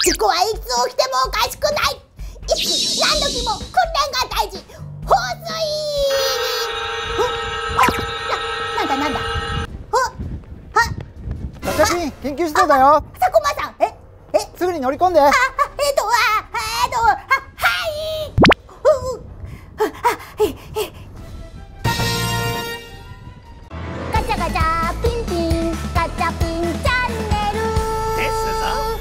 事故はいつ起きてもおかしくない。いつ何時も訓練が大事。放水。なんだ。 ガチャピン、緊急出動だよ。 佐駒さん、 すぐに乗り込んで。 はい。ガチャガチャピンピン、ガチャピンチャンネルですぞ。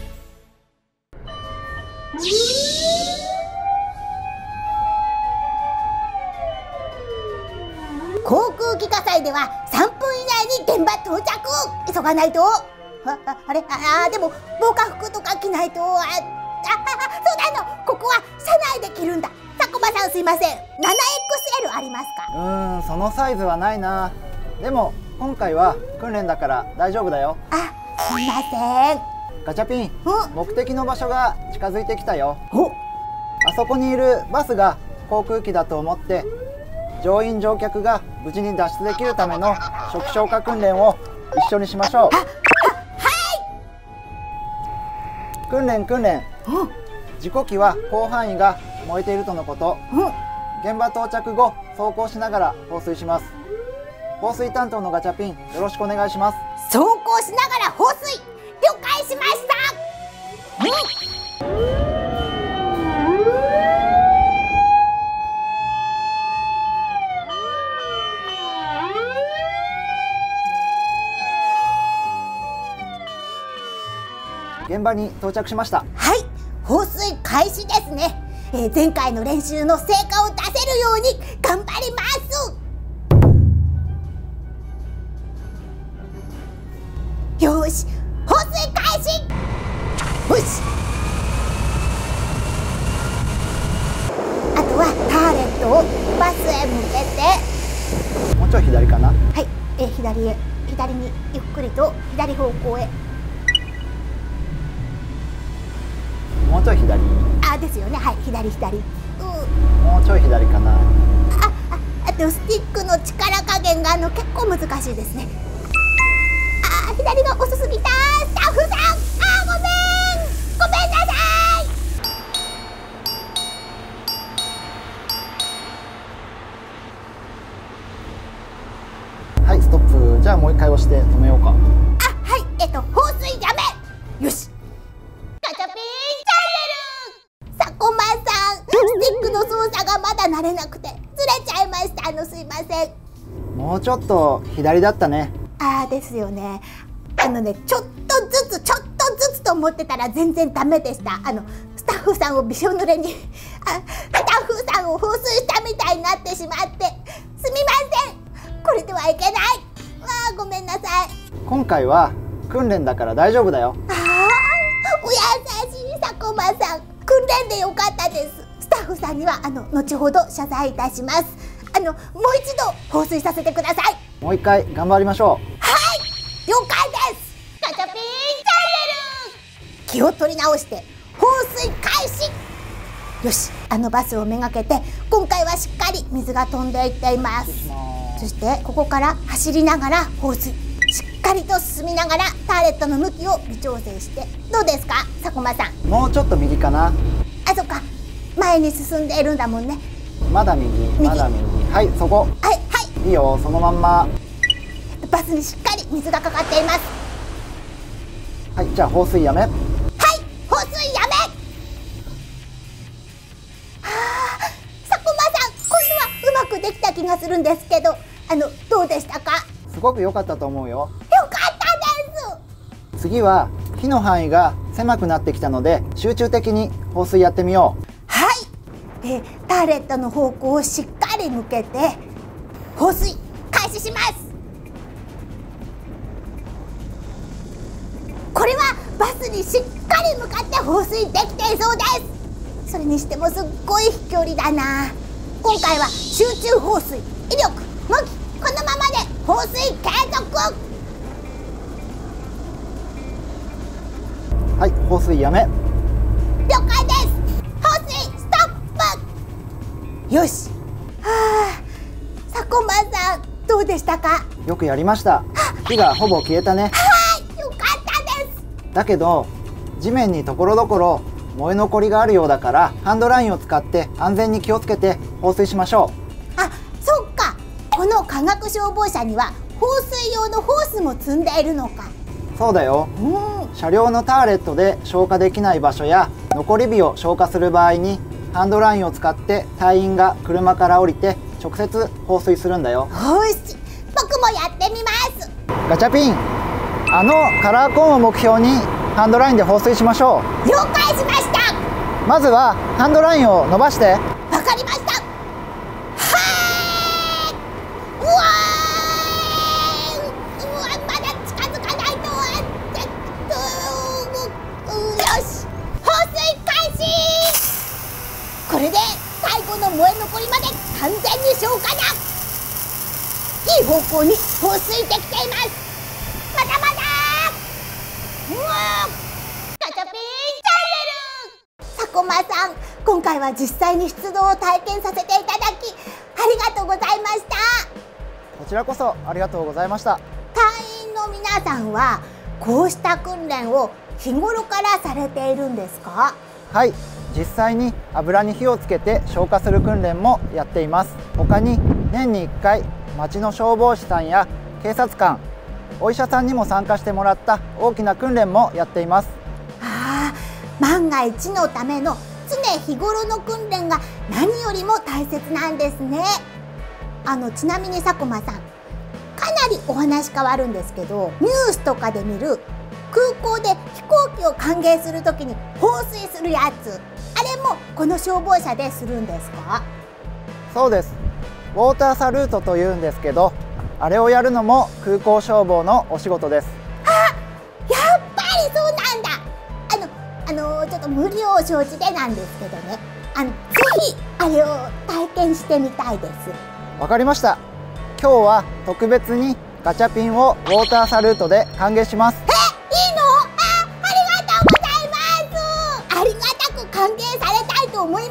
航空機火災では3分以内に現場到着。急がないと。あれでも防火服とか着ないと。そうだの、ここは車内で着るんだ。佐駒さんすいません、7XL ありますか？ そのサイズはないな。でも今回は訓練だから大丈夫だよ。 すいません。 ガチャピン、目的の場所が近づいてきたよ。 お、 あそこにいるバスが航空機だと思って、乗員乗客が無事に脱出できるための初期消火訓練を一緒にしましょう。訓練。事故機は広範囲が燃えているとのこと。現場到着後走行しながら放水します。放水担当のガチャピン、よろしくお願いします。 走行しながら放水。了解しました。 現場に到着しました。 はい、放水開始ですね。前回の練習の成果を出せるように頑張ります。よし、放水開始。よし、あとはターレットをバスへ向けて。 もうちょい左かな。 はい、左にゆっくりと左方向へ。 もうちょい左。 ですよね。はい、左。 もうちょい左かな。 あとスティックの力加減が結構難しいですね。左が遅すぎた。スタッフさん、ごめんなさい。 はい、ストップ。じゃあもう一回押して止めようか。 はい、放水やめ。よし。ガチャピンチャンネル。佐駒さん、スティックの操作がまだ慣れなくてずれちゃいました。すいません。 もうちょっと左だったね。 ですよね。ちょっとずつと思ってたら全然ダメでした。スタッフさんをびしょ濡れにスタッフさんを放水したみたいになってしまってすみません。これではいけない。ごめんなさい。 今回は訓練だから大丈夫だよ。 お優しい佐駒さん。訓練でよかったです。スタッフさんには後ほど謝罪いたします。もう一度放水させてください。 もう一回頑張りましょう。 了解です。ガチャピンチャンネル。気を取り直して放水開始。よし、バスをめがけて今回はしっかり水が飛んでいっています。そしてここから走りながら放水、しっかりと進みながらターレットの向きを微調整して。どうですか佐駒さん。 もうちょっと右かな。 そっか、前に進んでいるんだもんね。 まだ右。はい、そこ。いいよ、そのまんま。 バスにしっかり水がかかっています。 はい、じゃあ放水やめ。 はい、放水やめ。佐駒さん、今度はうまくできた気がするんですけど、どうでしたか？ すごく良かったと思うよ。 よかったです。 次は火の範囲が狭くなってきたので集中的に放水やってみよう。 はい、ターレットの方向をしっかり向けて放水開始します。これはバスにしっかり向かって放水できていそうです。それにしてもすっごい飛距離だな。今回は集中放水、威力、向き、このままで放水継続。 はい、放水やめ。 了解です。放水ストップ。よし。佐駒さん、どうでしたか？ よくやりました。火がほぼ消えたね。 よかったです。 だけど地面にところどころ燃え残りがあるようだから、ハンドラインを使って安全に気をつけて放水しましょあ、そっか。この化学消防車には放水用のホースも積んでいるのか。 う。そうだよ。車両のターレットで消火できない場所や残り火を消火する場合に、ハンドラインを使って隊員が車から降りて直接放水するんだよ。 よし、僕もやってみます。 ガチャピン、あのカラーコーンを目標にハンドラインで放水しましょう。 了解しました。 まずはハンドラインを伸ばして。 わかりました。はーい。うわー、うわ、まだ近づかないと。よし、放水開始。これで最後の燃え残りまで完全に消火だ。いい方向に放水できています。まだまだ。うわー、ガチャピンチャンネル。さこまさん、今回は実際に出動を体験させていただきありがとうございました。 こちらこそありがとうございました。 隊員の皆さんはこうした訓練を日頃からされているんですか？ はい、実際に油に火をつけて消火する訓練もやっています。他に年に1回町の消防士さんや警察官、お医者さんにも参加してもらった大きな訓練もやっています。 ああ、万が一のための常日頃の訓練が何よりも大切なんですね。ちなみにさこまさん、かなりお話変わるんですけど、ニュースとかで見る空港で飛行機を歓迎するときに放水するやつ、あれもこの消防車でするんですか？ そうです。ウォーターサルートというんですけど、あれをやるのも空港消防のお仕事です。 あ、やっぱりそうなんだ。ちょっと無理を承知でなんですけどね、ぜひあれを体験してみたいです。 わかりました。今日は特別にガチャピンをウォーターサルートで歓迎します。 いいの？ありがとうございます。ありがたく歓迎されたいと思います。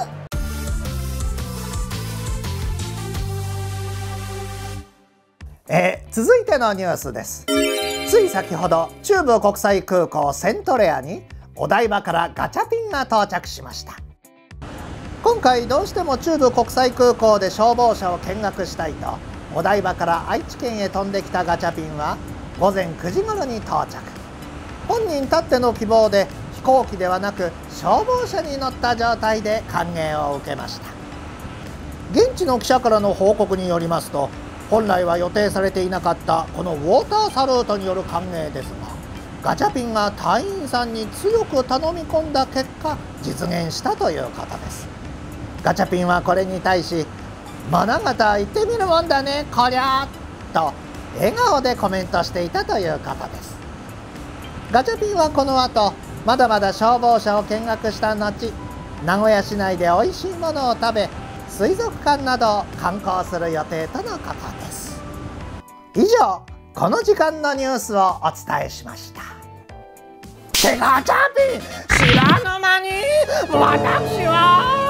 続いてのニュースです。つい先ほど中部国際空港セントレアにお台場からガチャピンが到着しました。今回どうしても中部国際空港で消防車を見学したいとお台場から愛知県へ飛んできたガチャピンは午前9時頃に到着。本人たっての希望で飛行機ではなく消防車に乗った状態で歓迎を受けました。現地の記者からの報告によりますと、本来は予定されていなかったこのウォーターサルートによる歓迎ですが、ガチャピンが隊員さんに強く頼み込んだ結果実現したということです。ガチャピンはこれに対し「物事行ってみるもんだねこりゃ」と笑顔でコメントしていたということです。ガチャピンはこの後まだまだ消防車を見学した後、名古屋市内でおいしいものを食べ水族館などを観光する予定とのことです。以上、この時間のニュースをお伝えしました。ってガチャピン、知らぬ間に私は